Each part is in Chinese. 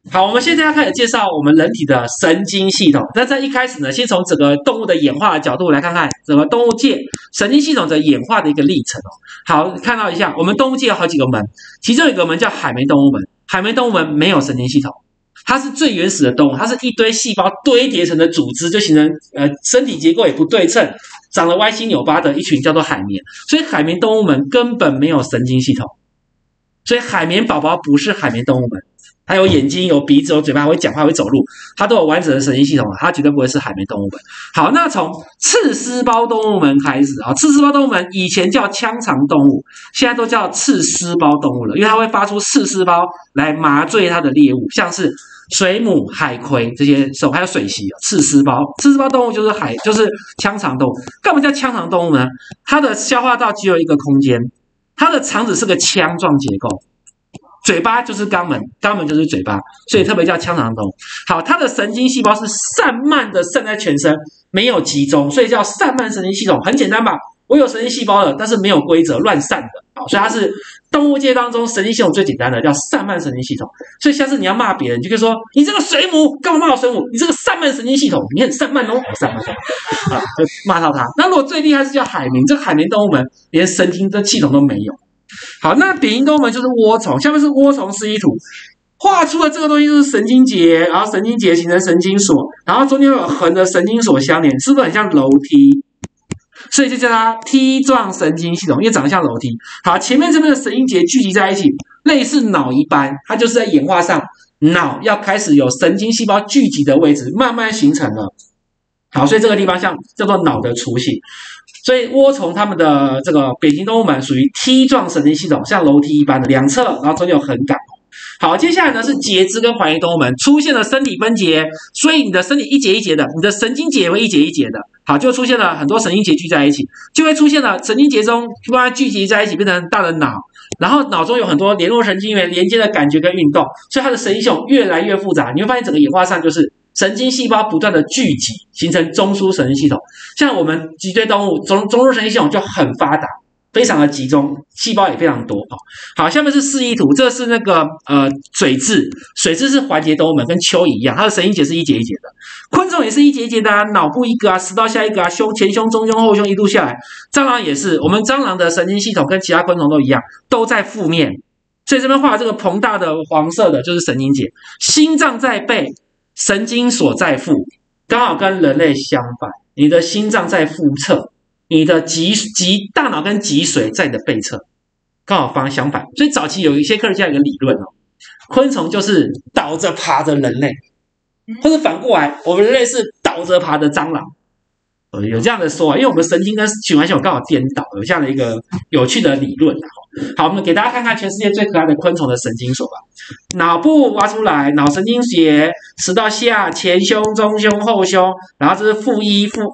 好，我们现在要开始介绍我们人体的神经系统。那在一开始呢，先从整个动物的演化的角度来看看整个动物界神经系统的演化的一个历程哦。好，看到一下，我们动物界有好几个门，其中有一个门叫海绵动物门。海绵动物门没有神经系统，它是最原始的动物，它是一堆细胞堆叠成的组织，就形成身体结构也不对称，长得歪七扭八的一群叫做海绵。所以海绵动物门根本没有神经系统，所以海绵宝宝不是海绵动物门。它有眼睛、有鼻子、有嘴巴，还会讲话、会走路，它都有完整的神经系统，它绝对不会是海绵动物门。好，那从刺丝胞动物门开始啊，刺丝胞动物门以前叫腔肠动物，现在都叫刺丝胞动物了，因为它会发出刺丝胞来麻醉它的猎物，像是水母、海葵这些手，还有水螅，刺丝胞。刺丝胞动物就是腔肠动物。干嘛叫腔肠动物呢？它的消化道只有一个空间，它的肠子是个腔状结构。嘴巴就是肛门，肛门就是嘴巴，所以特别叫腔肠动物。好，它的神经细胞是散漫的散在全身，没有集中，所以叫散漫神经系统。很简单吧？我有神经细胞了，但是没有规则，乱散的。好，所以它是动物界当中神经系统最简单的，叫散漫神经系统。所以下次你要骂别人，你就可以说：“你这个水母，干嘛骂我水母？你这个散漫神经系统，你很散漫哦，散漫啊，就骂到他。那如果最厉害是叫海绵，这个海绵动物们连神经的系统都没有。好，那典型动物们就是涡虫，下面是涡虫示意图，画出的这个东西就是神经节，然后神经节形成神经锁，然后中间有横的神经锁相连，是不是很像楼梯？所以就叫它梯状神经系统，因为长得像楼梯。好，前面这边的神经节聚集在一起，类似脑一般，它就是在演化上，脑要开始有神经细胞聚集的位置，慢慢形成了。好，所以这个地方像叫做脑的雏形。所以涡虫它们的这个扁形动物们属于梯状神经系统，像楼梯一般的两侧，然后中间有横杆。好，接下来呢是节肢跟环形动物们出现了身体分节，所以你的身体一节一节的，你的神经节也会一节一节的。好，就出现了很多神经节聚在一起，就会出现了神经节中把它聚集在一起，变成很大的脑，然后脑中有很多联络神经元连接的感觉跟运动，所以它的神经系统越来越复杂。你会发现整个演化上就是神经细胞不断的聚集，形成中枢神经系统。像我们脊椎动物中枢神经系统就很发达，非常的集中，细胞也非常多。好，下面是示意图，这是那个水蛭，水蛭是环节动物们，跟蚯蚓一样，它的神经节是一节一节的。昆虫也是一节一节的啊，脑部一个啊，食道下一个啊，前胸、中胸、后胸一路下来。蟑螂也是，我们蟑螂的神经系统跟其他昆虫都一样，都在腹面。所以这边画这个膨大的黄色的就是神经节，心脏在背，神经所在腹，刚好跟人类相反。你的心脏在腹侧，你的大脑跟脊髓在你的背侧，刚好相反。所以早期有一些科学家有一个理论哦，昆虫就是倒着爬的人类，或者反过来，我们人类是倒着爬的蟑螂。有这样的说，因为我们神经跟循环系统刚好颠倒，有这样的一个有趣的理论。好，我们给大家看看全世界最可爱的昆虫的神经锁吧。脑部挖出来，脑神经节，食道下，前胸、中胸、后胸，然后这是腹部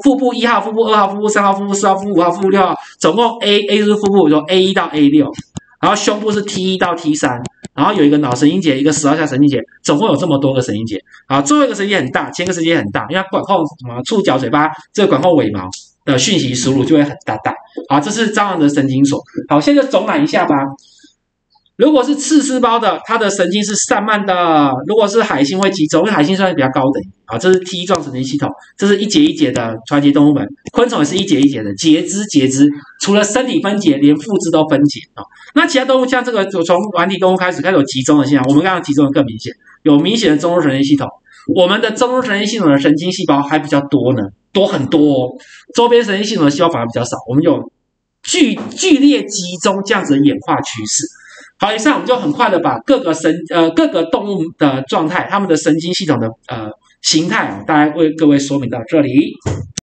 1号、腹部2号、腹部3号、腹部4号、腹部5号、腹部6号，总共 A 就是腹部，就 A1 到 A6，然后胸部是 T1 到 T3。然后有一个脑神经节，一个食道下神经节，总共有这么多个神经节。好，最后一个神经节很大，前一个神经节很大，因为它管控什么触角、嘴巴，这个管控尾毛的讯息输入就会很大。好，这是蟑螂的神经锁。好，现在总览一下吧。如果是刺丝胞的，它的神经是散漫的；如果是海星会集中，因为海星算是比较高等。好，这是梯状神经系统，这是一节一节的传节动物们，昆虫也是一节一节的节肢，除了身体分解，连附肢都分解啊。那其他动物像这个，从软体动物开始有集中的现象，我们刚刚集中的更明显，有明显的中枢神经系统。我们的中枢神经系统的神经细胞还比较多呢，多很多哦。周边神经系统的细胞反而比较少，我们有剧烈集中这样子的演化趋势。好，以上我们就很快的把各个动物的状态，它们的神经系统的形态大概为各位说明到这里。